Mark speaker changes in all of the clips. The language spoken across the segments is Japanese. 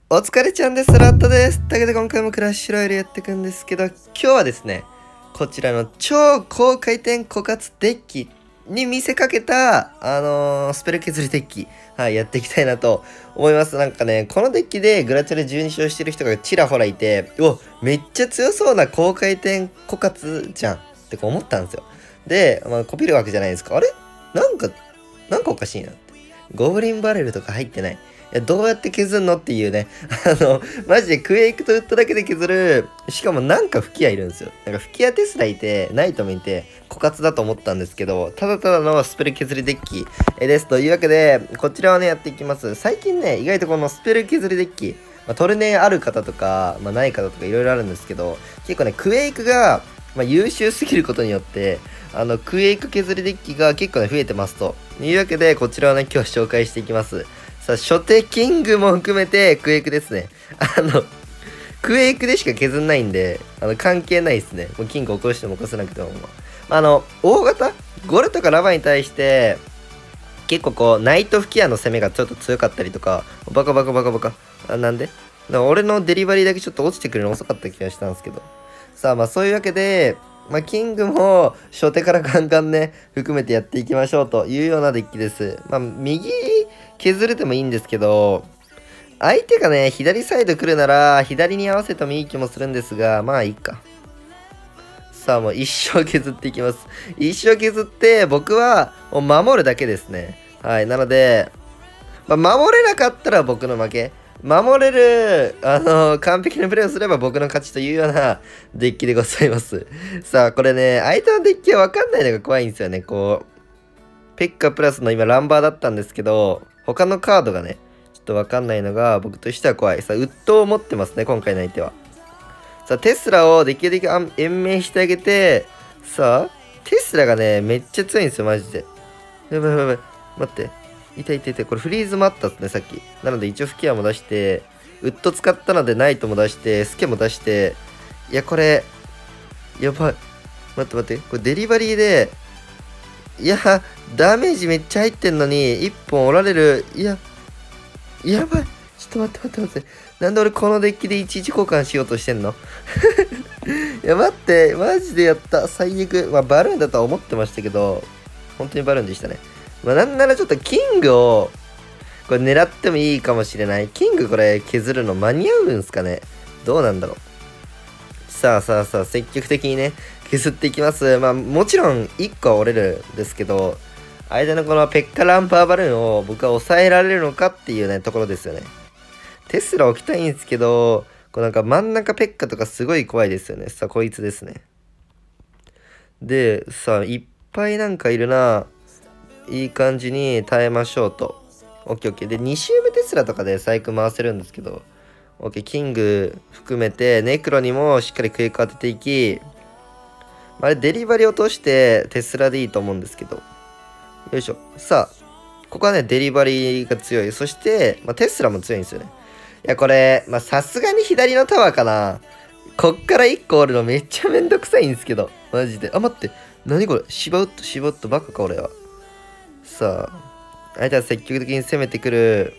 Speaker 1: お疲れちゃんです。ラットです。だけど今回もクラッシュロイヤルやっていくんですけど、今日はですね、こちらの超高回転枯渇デッキに見せかけた、スペル削りデッキ、はい、やっていきたいなと思います。なんかね、このデッキでグラチャレ12勝してる人がちらほらいて、うわ、めっちゃ強そうな高回転枯渇じゃんって思ったんですよ。で、こびるわけじゃないですか。あれなんかおかしいなって。ゴブリンバレルとか入ってない。どうやって削るのっていうね。マジでクエイクとウッドだけで削る。しかもなんか吹き矢いるんですよ。なんか吹き矢テスラいて、ナイトもいて、枯渇だと思ったんですけど、ただただのスペル削りデッキです。というわけで、こちらをね、やっていきます。最近ね、意外とこのスペル削りデッキ、トルネある方とか、ない方とかいろいろあるんですけど、結構ね、クエイクが、優秀すぎることによって、クエイク削りデッキが結構ね、増えてますというわけで、こちらをね、今日は紹介していきます。さあ、初手キングも含めてクエイクですね。クエイクでしか削んないんで、関係ないですね。もうキング起こしても起こせなくても。大型ゴレとかラバに対して、結構こう、ナイト吹き矢の攻めがちょっと強かったりとか、バカバカバカバカ。なんで俺のデリバリーだけちょっと落ちてくるの遅かった気がしたんですけど。さあ、そういうわけで、キングも初手からガンガンね、含めてやっていきましょうというようなデッキです。右削れてもいいんですけど、相手がね、左サイド来るなら、左に合わせてもいい気もするんですが、いいか。さあ、もう一生削っていきます。一生削って、僕はもう守るだけですね。はい、なので、守れなかったら僕の負け。守れる、完璧なプレーをすれば僕の勝ちというようなデッキでございます。さあ、これね、相手のデッキはわかんないのが怖いんですよね。こう、ペッカプラスの今ランバーだったんですけど、他のカードがね、ちょっとわかんないのが僕としては怖い。さあ、ウッドを持ってますね、今回の相手は。さあ、テスラをできるだけ延命してあげて、さあ、テスラがね、めっちゃ強いんですよ、マジで。やばいやばいやばい。待って。痛い痛い痛い。これフリーズもあったっすね、さっき。なので一応吹き矢も出して、ウッド使ったのでナイトも出して、スケも出して、いや、これ、やばい。待って待って。これデリバリーで、いや、ダメージめっちゃ入ってんのに、1本折られる。いや、やばい。ちょっと待って待って待って。なんで俺このデッキでいちいち交換しようとしてんのいや、待って。マジでやった。最悪。バルーンだとは思ってましたけど、本当にバルーンでしたね。なんならちょっとキングを、これ狙ってもいいかもしれない。キングこれ削るの間に合うんすかね。どうなんだろう。さあさあさあ、積極的にね、削っていきます。もちろん1個は折れるんですけど、相手のこのペッカランパーバルーンを僕は抑えられるのかっていうね、ところですよね。テスラ置きたいんですけど、こうなんか真ん中ペッカとかすごい怖いですよね。さあ、こいつですね。で、さあ、いっぱいなんかいるな。いい感じに耐えましょうと。オッケーオッケー。で、2周目テスラとかでサイク回せるんですけど、オッケー、キング含めて、ネクロにもしっかりクエイク当てていき、あれ、デリバリー落としてテスラでいいと思うんですけど。よいしょ。さあ、ここはね、デリバリーが強い。そして、テスラも強いんですよね。いや、これ、さすがに左のタワーかな。こっから1個折るのめっちゃめんどくさいんですけど。マジで。あ、待って。何これシバウッドバカか、俺は。さあ、相手は積極的に攻めてくる。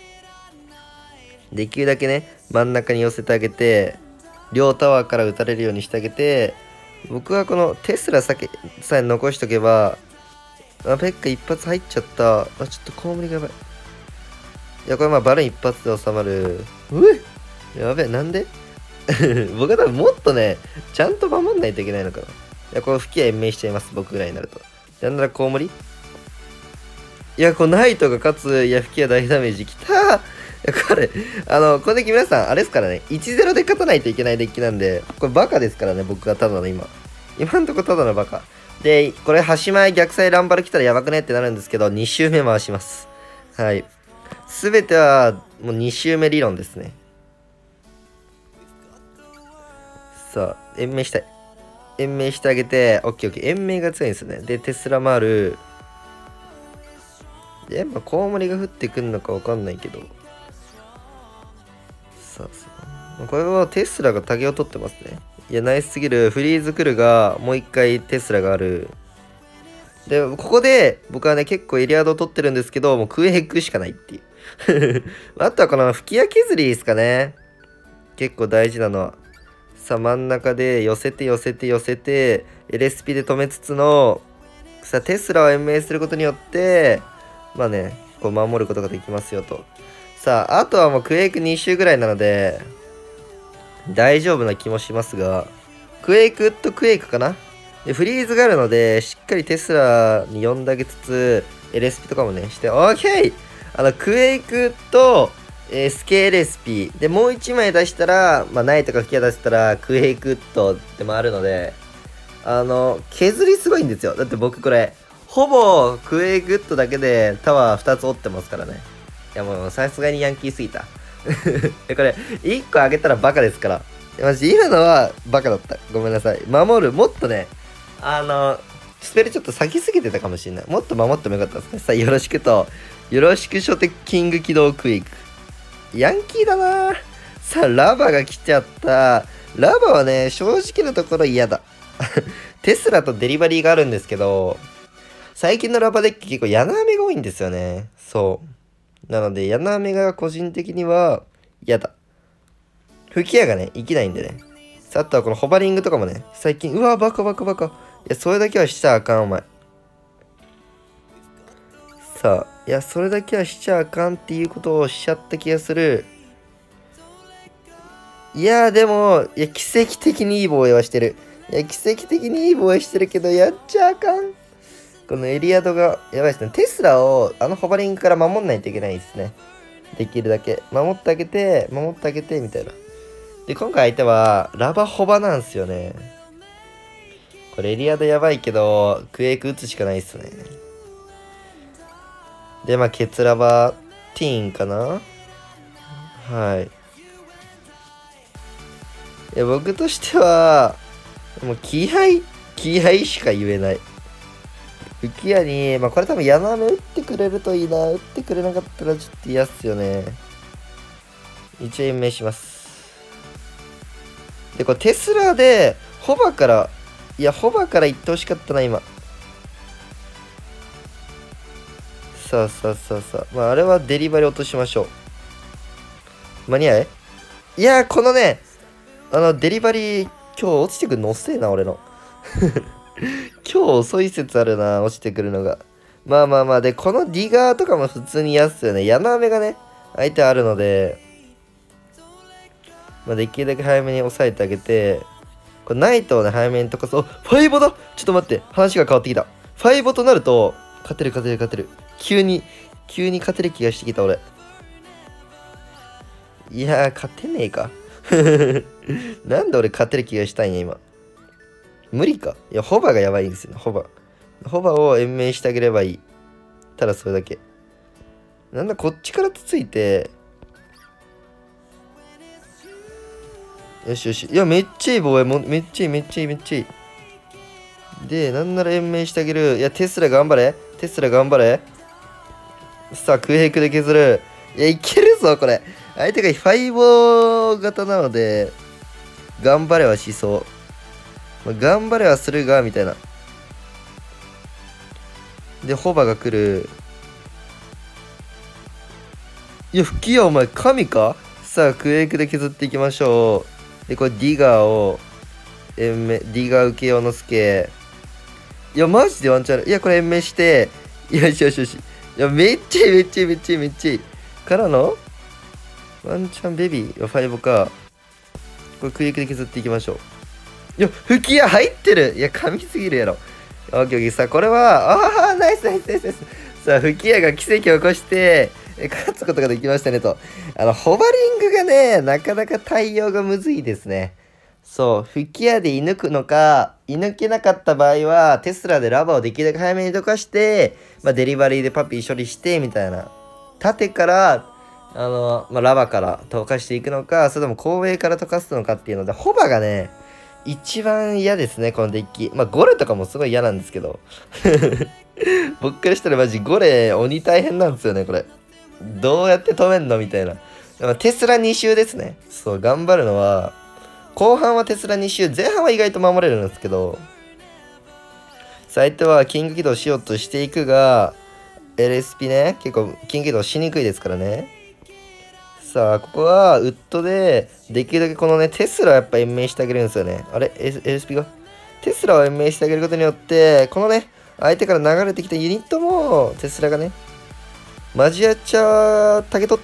Speaker 1: できるだけね、真ん中に寄せてあげて、両タワーから撃たれるようにしてあげて、僕はこのテスラさえ残しとけば、ペッカ一発入っちゃった。ちょっとコウモリがやばい。いや、これバルーン一発で収まる。やべえ、なんで僕は多分もっとね、ちゃんと守んないといけないのかな。いや、これ吹き矢延命しちゃいます、僕ぐらいになると。なんならコウモリいや、このナイトが勝つ、いや、吹き矢大ダメージきたー。これ、このデッキ皆さん、あれですからね、1-0で勝たないといけないデッキなんで、これバカですからね、僕がただの今んとこただのバカ。で、これ、端前逆サイランバル来たらやばくねってなるんですけど、2周目回します。はい。すべては、もう2周目理論ですね。さあ、延命したい。延命してあげて、オッケーオッケー。延命が強いんですよね。で、テスラもある。で、コウモリが降ってくんのかわかんないけど。さあ、これはテスラがタゲを取ってますね。いや、ナイスすぎる。フリーズ来るが、もう一回テスラがある。で、ここで、僕はね、結構エリアードを取ってるんですけど、もうクエイクしかないっていう。 あとはこの吹き矢削りですかね。結構大事なのは。さあ真ん中で寄せて寄せて寄せて LSP で止めつつのさあテスラを延命することによってまあねこう守ることができますよと。さああとはもうクエイク2周ぐらいなので大丈夫な気もしますがクエイクとクエイクかな。でフリーズがあるのでしっかりテスラに呼んであげつつ LSP とかもねして OK。 クエイクとスケ LSP でもう1枚出したら、まあ、ナイトかキア出したらクエイクッドでもあるので削りすごいんですよ。だって僕これほぼクエイクッドだけでタワー2つ折ってますからね。いやもうさすがにヤンキーすぎた。これ1個あげたらバカですから。マジ今のはバカだった。ごめんなさい。守るもっとねスペルちょっと先すぎてたかもしれない。もっと守ってもよかったですね。さあよろしくとよろしく初手キング起動クイック。ヤンキーだな。さあ、ラバが来ちゃった。ラバはね、正直なところ嫌だ。テスラとデリバリーがあるんですけど、最近のラバデッキ結構ヤナアメが多いんですよね。そう。なので、ヤナアメが個人的には嫌だ。吹き矢がね、生きないんでね。さあ、あとはこのホバリングとかもね、最近、うわ、バカバカバカ。いや、それだけはしちゃあかん、お前。さあ、いや、それだけはしちゃあかんっていうことをしちゃった気がする。いや、でも、いや、奇跡的にいい防衛はしてる。いや、奇跡的にいい防衛してるけど、やっちゃあかん。このエリアドが、やばいですね。テスラを、ホバリングから守んないといけないですね。できるだけ。守ってあげて、守ってあげて、みたいな。で、今回相手は、ラバホバなんですよね。これエリアドやばいけど、クエイク打つしかないっすね。で、まあ、ケツラバティーンかな。はい。いや、僕としては、もう気合しか言えない。吹き矢に、まあ、これ多分矢の雨打ってくれるといいな。打ってくれなかったらちょっと嫌っすよね。一応延命します。で、これテスラで、ホバから、いや、ホバから行ってほしかったな、今。さあさあさあさあ。まあ、あれはデリバリー落としましょう。間に合いいやー、このね、デリバリー、今日落ちてくるの遅えな、俺の。今日遅い説あるな、落ちてくるのが。まあまあまあ、で、このディガーとかも普通に嫌っすよね。矢の雨がね、相手あるので、まあ、できるだけ早めに抑えてあげて、これナイトをね、早めに溶かす。お、ファイボだ。ちょっと待って、話が変わってきた。ファイボとなると、勝てる勝てる勝てる。急に勝てる気がしてきた、俺。いやー、勝てねえか。なんで俺勝てる気がしたんや、今。無理か。いや、ホバがやばいんですよ、ホバ。ホバを延命してあげればいい。ただそれだけ。なんだ、こっちからつついて。よしよし。いや、めっちゃいい防衛。めっちゃいい、めっちゃいい、めっちゃいい。で、なんなら延命してあげる。いや、テスラ頑張れ。テスラ頑張れ。さあ、クエイクで削る。いや、いけるぞ、これ。相手がファイボー型なので、頑張れはしそう。まあ、頑張れはするが、みたいな。で、ホバが来る。いや、吹き矢お前、神か。さあ、クエイクで削っていきましょう。で、これディガーを、ディガー受け用のスケ。いや、マジでワンチャンある。いや、これ延命して。よしよしよし。いや、めっちゃいい、めっちゃいい、めっちゃいい、めっちゃいい。からのワンチャンベビー、ファイボか。これクイックで削っていきましょう。いや、吹き矢入ってる。いや、神すぎるやろ。オッケーオッケー。さあ、これは、ああ、ナイスナイスナイスナイス。さあ、吹き矢が奇跡を起こして、勝つことができましたねと。ホバリングがね、なかなか対応がむずいですね。そう、吹き矢で射抜くのか、射抜けなかった場合は、テスラでラバをできるだけ早めに溶かして、まあ、デリバリーでパピー処理して、みたいな。縦から、まあ、ラバから溶かしていくのか、それとも後衛から溶かすのかっていうので、ホバがね、一番嫌ですね、このデッキ。まあ、ゴレとかもすごい嫌なんですけど。僕からしたらマジゴレ鬼大変なんですよね、これ。どうやって止めんのみたいな。でもテスラ2周ですね。そう、頑張るのは、後半はテスラ2周、前半は意外と守れるんですけど、相手はキング起動しようとしていくが、 LSP ね、結構近畿道しにくいですからね。さあ、ここはウッドで、できるだけこのね、テスラをやっぱ延命してあげるんですよね。あれ ?LSP がテスラを延命してあげることによって、このね、相手から流れてきたユニットも、テスラがね、マジアチャタゲ取って。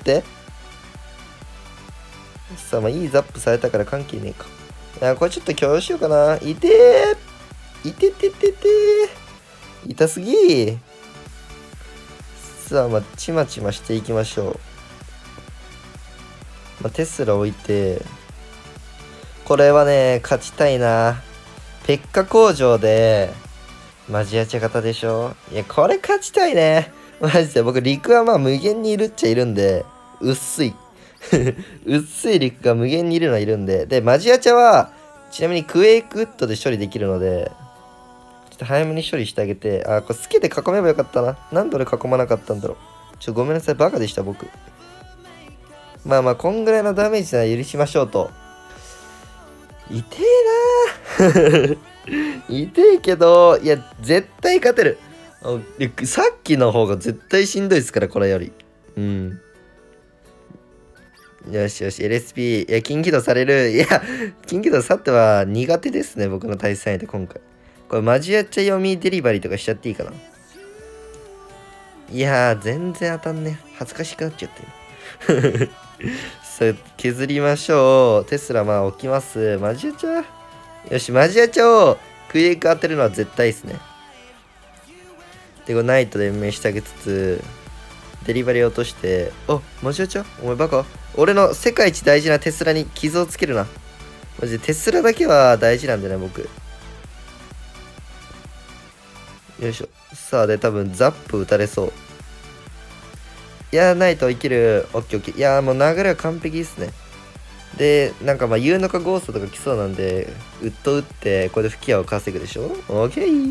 Speaker 1: さあ、まあいいザップされたから関係ねえか。いや、これちょっと許容しようかな。いてーいててててー痛すぎー。さあ、まあ、ちまちましていきましょう。まあ、テスラ置いて、これはね、勝ちたいな。ペッカ工場で、マジアチャ型でしょ。いや、これ勝ちたいね。マジで、僕、陸はまあ無限にいるっちゃいるんで、薄い。薄い陸が無限にいるのはいるんで。で、マジアチャは、ちなみにクエイクウッドで処理できるので、ちょっと早めに処理してあげて、あ、これスケで囲めばよかったな。なんで俺囲まなかったんだろう。ごめんなさい、バカでした、僕。まあまあ、こんぐらいのダメージなら許しましょうと。痛えなー痛えけど、いや、絶対勝てる。さっきの方が絶対しんどいですから、これより。うん。よしよし、LSP。いや、近畿道される。いや、近畿道去っては苦手ですね、僕の対戦相手、今回。これ、マジアチャ読みデリバリーとかしちゃっていいかな。いやー、全然当たんね。恥ずかしくなっちゃってる。さあ、削りましょう。テスラ、まあ、置きます。マジアチャよし、マジアチャをクイエイク当てるのは絶対ですね。で、これナイトで延命してあげつつ、デリバリー落として、あ、マジアチャお前バカ俺の世界一大事なテスラに傷をつけるな。マジでテスラだけは大事なんだね、僕。よいしょ。さあ、で、多分ザップ打たれそう。いやー、ナイト生きる。オッケーオッケー。いやー、もう流れは完璧ですね。で、なんかまあ、ユーノカゴーストとか来そうなんで、ウッド打って、これで吹き矢を稼ぐでしょ。オッケー。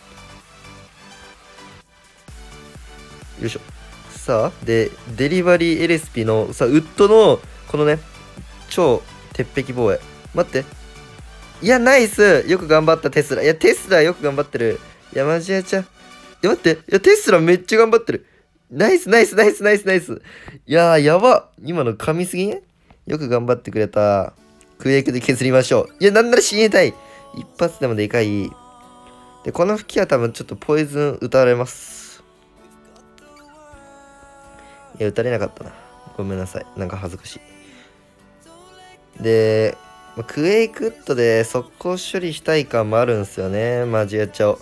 Speaker 1: よいしょ。さあ、で、デリバリーエレスピの、さあ、ウッドの、このね、超鉄壁防衛。待って。いや、ナイスよく頑張ったテスラ。いや、テスラよく頑張ってる。いや、マジやちゃん。いや、待って。いや、テスラめっちゃ頑張ってる。ナイスナイスナイスナイスナイス。いやー、やば。今の噛みすぎね。よく頑張ってくれた。クエイクで削りましょう。いや、なんなら死にたい。一発でもでかい。で、この吹きは多分ちょっとポイズン打たれます。いや、打たれなかったな。ごめんなさい。なんか恥ずかしい。で、クエイクウッドで速攻処理したい感もあるんすよね。マジやっちゃおう。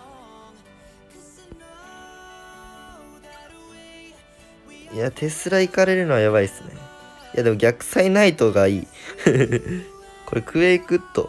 Speaker 1: いや、テスラ行かれるのはやばいっすね。いや、でも逆サイナイトがいい。これクエイクウッド。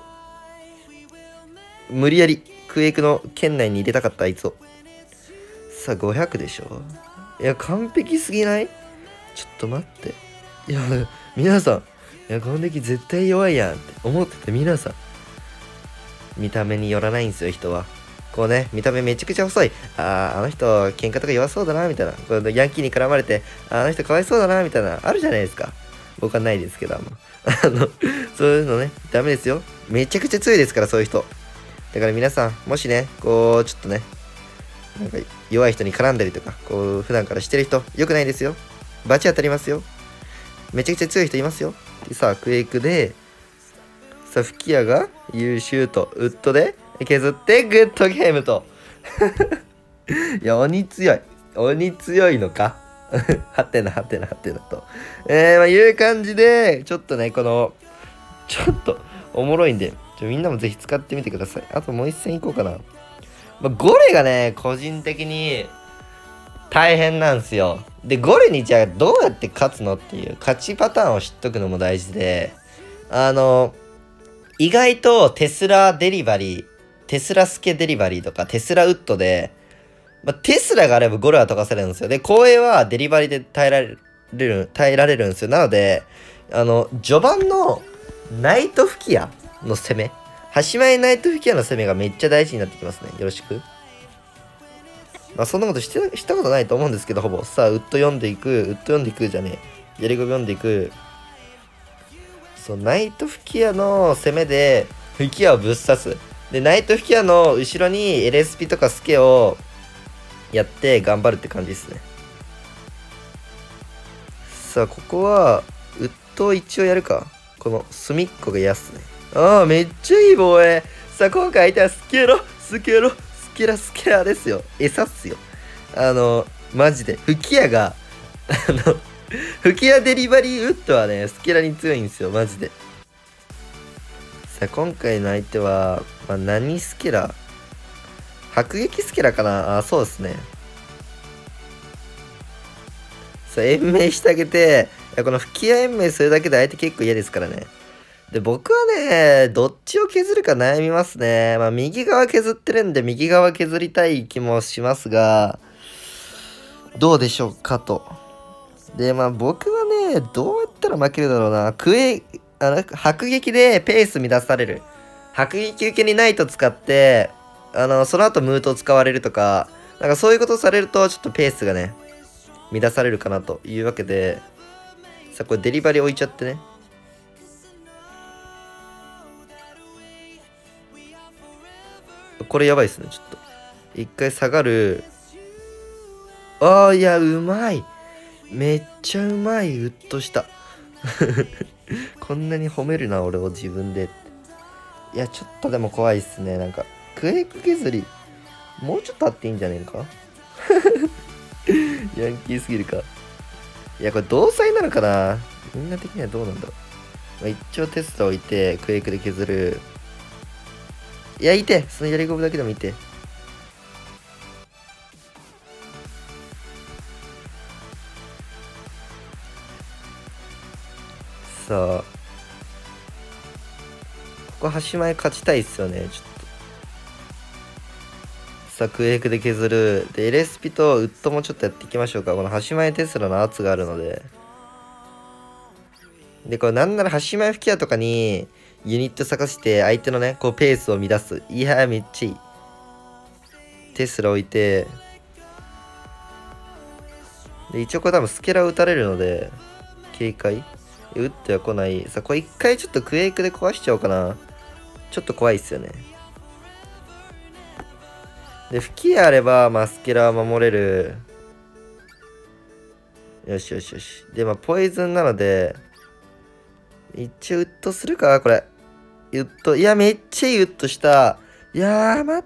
Speaker 1: 無理やりクエイクの圏内に入れたかった、あいつを。さあ、500でしょ。いや、完璧すぎない？ちょっと待って。いや、皆さん。いや、この敵絶対弱いやんって思ってて皆さん。見た目によらないんですよ、人は。こうね、見た目めちゃくちゃ細い。あの人、喧嘩とか弱そうだな、みたいな。このヤンキーに絡まれて、あの人かわいそうだな、みたいな。あるじゃないですか。僕はないですけど、そういうのね、ダメですよ。めちゃくちゃ強いですから、そういう人。だから皆さん、もしね、こう、ちょっとね、なんか弱い人に絡んだりとか、こう、普段からしてる人、良くないですよ。バチ当たりますよ。めちゃくちゃ強い人いますよ。でさあ、クエイクで、さあ、吹き矢が優秀と、ウッドで削って、グッドゲームと。いや、鬼強い。鬼強いのか。はてなはてなはてなと。まあ、いう感じで、ちょっとね、この、ちょっとおもろいんで、みんなもぜひ使ってみてください。あともう一戦いこうかな。まあ、ゴレがね、個人的に大変なんですよ。で、ゴレにじゃあどうやって勝つのっていう勝ちパターンを知っとくのも大事で、意外とテスラデリバリー、テスラスケデリバリーとかテスラウッドで、まあ、テスラがあればゴレは溶かせるんですよ。で、光栄はデリバリーで耐えられるんですよ。なので、序盤のナイト吹き矢の攻め、端前ナイト吹き矢の攻めがめっちゃ大事になってきますね。よろしく。まあ、そんなことしたことないと思うんですけど、ほぼ。さあ、ウッド読んでいく、ウッド読んでいくじゃねえ。やりゴビ読んでいく。そう、ナイト吹き矢の攻めで、吹き矢をぶっ刺す。で、ナイト吹き矢の後ろに LSP とかスケをやって頑張るって感じですね。さあ、ここは、ウッドを一応やるか。この隅っこが嫌っすね。ああ、めっちゃいい防衛。さあ、今回相手はスケラですよ。餌っすよ。マジで。吹き矢が、吹き矢デリバリーウッドはね、スケラに強いんですよ、マジで。さあ、今回の相手は、何スケラ迫撃スケラかなあ、そうですね。さあ、延命してあげて、この吹き矢延命するだけで相手結構嫌ですからね。で、僕はね、どっちを削るか悩みますね。右側削ってるんで、右側削りたい気もしますが、どうでしょうかと。で、僕はね、どうやったら負けるだろうな。迫撃でペース乱される。迫撃受けにナイト使って、その後ムートを使われるとか、なんかそういうことされると、ちょっとペースがね、乱されるかなというわけで、さあ、これデリバリー置いちゃってね。これやばいっすね、ちょっと。一回下がる。ああ、いや、うまい。めっちゃうまい、ウッとした。こんなに褒めるな、俺を自分で。いや、ちょっとでも怖いっすね。なんか、クエイク削り、もうちょっとあっていいんじゃねえか。ヤンキーすぎるか。いや、これ同妻なのかな。みんな的にはどうなんだろう。一応テスト置いて、クエイクで削る。いや、いて。そのやりゴムだけでもいて。さあ、ここ端前勝ちたいっすよね、ちょっと。さあ、クエイクで削る。で、LSP とウッドもちょっとやっていきましょうか。この端前テスラの圧があるので。で、これなんなら端前吹き矢とかにユニット探して相手のね、こうペースを乱す。いやー、めっちゃいい。テスラ置いて。で、一応これ多分スケラを打たれるので、警戒。打っては来ない。さあ、これ一回ちょっとクエイクで壊しちゃおうかな。ちょっと怖いっすよね。で、吹き矢あれば、スケラは守れる。よしよしよし。で、ポイズンなので、一応ウッドするかこれ。ウッド。いや、めっちゃいいウッドした。いやー、待って。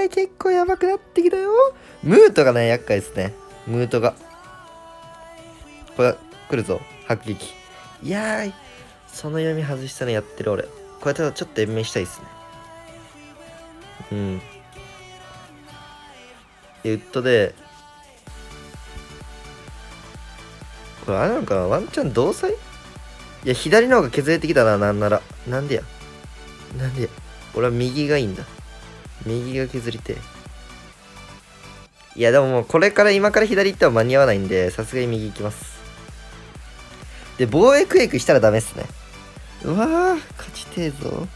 Speaker 1: 結構やばくなってきたよ。ムートがね、厄介ですね。ムートが。これ、来るぞ。迫撃。いやー、その読み外したのやってる俺。これただちょっと延命したいですね。うん。ウッドで、これあれなのかなワンチャン同妻いや、左の方が削れてきたな、なんなら。なんでや。俺は右がいいんだ。右が削りて。いや、でももうこれから今から左行っても間に合わないんで、さすがに右行きます。で、防衛クエイクしたらダメっすね。うわー、勝ちてえぞ。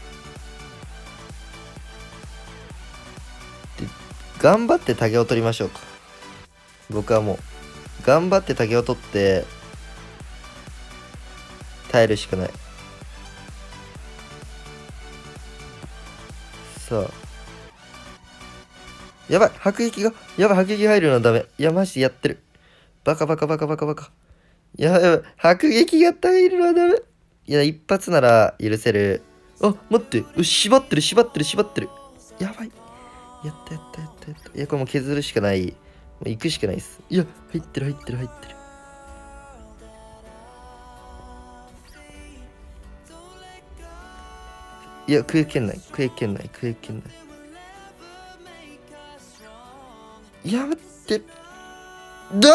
Speaker 1: で、頑張ってタゲを取りましょうか。僕はもう、頑張ってタゲを取って、耐えるしかない。さあ。やばい、迫撃入るのはダメ。いや、マジでやってる。バカ。やばい、迫撃が入るのはダメ。いや、一発なら許せる。あ、待って。縛ってる。やばい。やった。いや、これもう削るしかない。もう行くしかないです。いや、入ってる。いや、食えけんない。いや、待って。なんで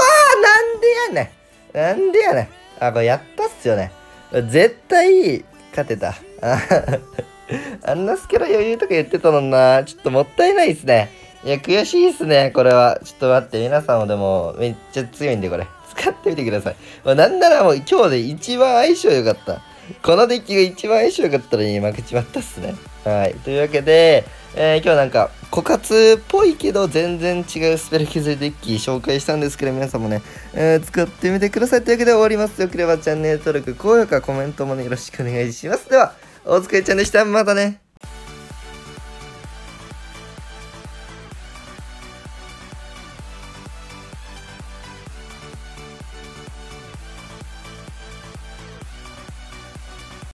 Speaker 1: やねん。あ、これやったっすよね。絶対、勝てた。あんなスケラ余裕とか言ってたのにな。ちょっともったいないっすね。いや、悔しいっすね、これは。ちょっと待って、皆さんもでも、めっちゃ強いんで、これ。使ってみてください。なんならもう今日で一番相性良かった。このデッキが一番相性良かったのに負けちまったっすね。はい。というわけで、今日なんか、枯渇っぽいけど全然違うスペル削りデッキ紹介したんですけど、皆さんもね、使ってみてください。というわけで終わります。よければチャンネル登録、高評価、コメントもね、よろしくお願いします。では、お疲れちゃんでした。またね。